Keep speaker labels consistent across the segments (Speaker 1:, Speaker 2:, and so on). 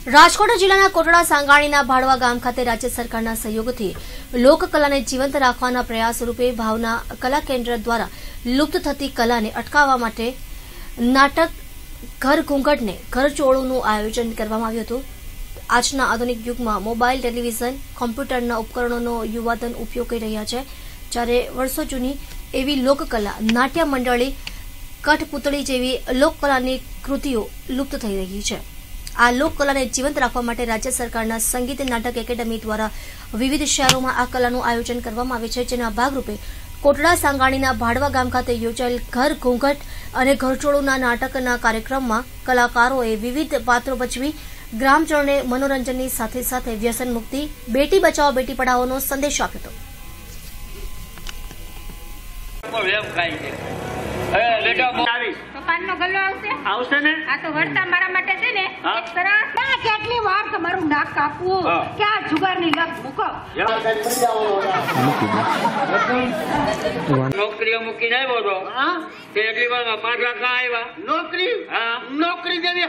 Speaker 1: રાજકોટ જિલ્લાના કોટડા સાંગાણીના ભાડવા ગામ ખાતે રાજ્ય સરકારના સહયોગથી લોકકલાને જીવંત રાખવાના પ્રયાસ રૂપે ભાવના કલા કેન્દ્ર દ્વારા લુપ્ત થતી કલાને અટકાવવા માટે નાટક ઘર ઘૂંઘટને ઘરચોળુનું આયોજન કરવામાં આવ્યું હતું। આજના આધુનિક યુગમાં મોબાઈલ, ટેલિવિઝન, કોમ્પ્યુટરના ઉપકરણોનો યુવાધન ઉપયોગ કરી રહ્યા છે, જ્યારે વર્ષો જૂની એવી લોકકલા નાટ્ય મંડળી, કઠપૂતળી જેવી લોકકલાની કૃતિઓ લુપ્ત થઈ રહી છે। આ લોકકલાને જીવંત રાખવા માટે રાજ્ય સરકારના સંગીત નાટક એકેડમી દ્વારા વિવિધ શહેરોમાં આ કલાનું આયોજન કરવામાં આવે છે, જેના ભાગરૂપે કોટડા સાંગાણીના ભાડવા ગામ ખાતે યોજાયેલ ઘર ઘૂંઘટ અને ઘરચોળુના નાટકના કાર્યક્રમમાં કલાકારોએ વિવિધ પાત્રો ભજવી ગ્રામજનોને મનોરંજનની સાથે સાથે વ્યસન મુક્તિ, બેટી બચાવો બેટી પઢાઓનો સંદેશ આપ્યો હતો।
Speaker 2: પાનનો ગલ્લો આવશે ને? આ તો વળતા મારા માટે છે ને એક સરસ કેટલી વાર તમારું નાક કાપવું કે આ જુગારની લગ મૂકો।
Speaker 3: નોકરીઓ મૂકીને આવ્યો તો તે એટલી વારમાં 5 લાખ આવ્યા। નોકરી? હા, નોકરી જેવી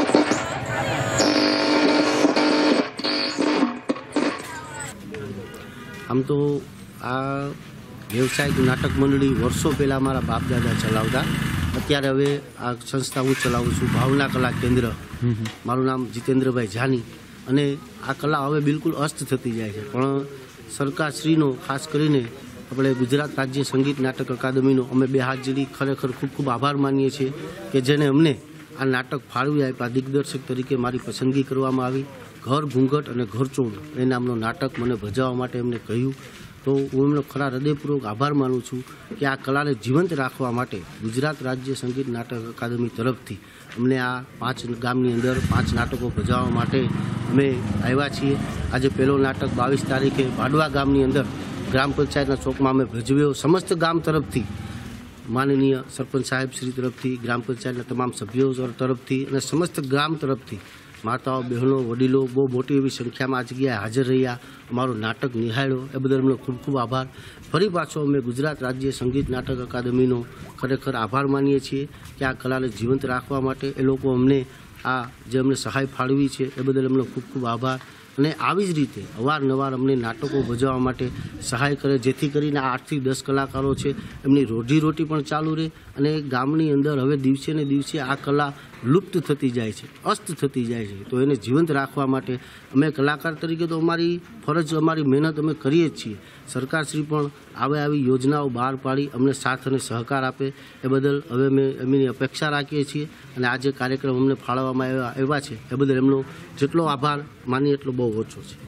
Speaker 4: આમ તો આ વ્યવસાયિક નાટક મંડળી વર્ષો પહેલાં મારા બાપ દાદા ચલાવતા। અત્યારે હવે આ સંસ્થા હું ચલાવું છું, ભાવના કલા કેન્દ્ર। મારું નામ જીતેન્દ્રભાઈ જાની। અને આ કલા હવે બિલકુલ અસ્ત થતી જાય છે, પણ સરકારશ્રીનો ખાસ કરીને આપણે ગુજરાત રાજ્ય સંગીત નાટક અકાદમીનો અમે 2 હાથ જોડી ખરેખર ખૂબ ખૂબ આભાર માનીએ છીએ કે જેને અમને આ નાટક ફાળવી આપ્યા। દિગ્દર્શક તરીકે મારી પસંદગી કરવામાં આવી। ઘર ઘૂંઘટ અને ઘરચોળ એ નામનું નાટક મને ભજવવા માટે એમને કહ્યું, તો હું એમનો ખરા હૃદયપૂર્વક આભાર માનું છું કે આ કલાને જીવંત રાખવા માટે ગુજરાત રાજ્ય સંગીત નાટક અકાદમી તરફથી અમને આ 5 ગામની અંદર 5 નાટકો ભજવવા માટે અમે આવ્યા છીએ। આજે પહેલો નાટક 22 તારીખે ભાડવા ગામની અંદર ગ્રામ પંચાયતના ચોકમાં અમે ભજવ્યો। સમસ્ત ગામ તરફથી, માનનીય સરપંચ સાહેબ શ્રી તરફથી, ગ્રામ પંચાયતના તમામ સભ્યો તરફથી અને સમસ્ત ગામ તરફથી માતાઓ, બહેનો, વડીલો બહુ મોટી એવી સંખ્યામાં આ જગ્યાએ હાજર રહ્યા, અમારું નાટક નિહાળ્યો, એ બદલ એમનો ખૂબ ખૂબ આભાર। ફરી પાછો અમે ગુજરાત રાજ્ય સંગીત નાટક અકાદમીનો ખરેખર આભાર માનીએ છીએ કે આ કલાને જીવંત રાખવા માટે એ લોકો અમને આ જે અમને સહાય ફાળવી છે એ બદલ એમનો ખૂબ ખૂબ આભાર। અને આવી જ રીતે અવારનવાર અમને નાટકો ભજવવા માટે સહાય કરે, જેથી કરીને આ 8 થી 10 કલાકારો છે એમની રોજીરોટી પણ ચાલુ રહે। અને ગામની અંદર હવે દિવસે ને દિવસે આ કલા લુપ્ત થતી જાય છે, અસ્ત થતી જાય છે, તો એને જીવંત રાખવા માટે અમે કલાકાર તરીકે તો અમારી ફરજ, અમારી મહેનત અમે કરીએ જ છીએ। સરકારશ્રી પણ આવી યોજનાઓ બહાર પાડી અમને સાથ અને સહકાર આપે એ બદલ હવે અમે એમની અપેક્ષા રાખીએ છીએ। અને આ જે કાર્યક્રમ અમને ફાળવવામાં આવ્યા છે એ બદલ એમનો જેટલો આભાર માનીએ એટલો બહુ ઓછો છે।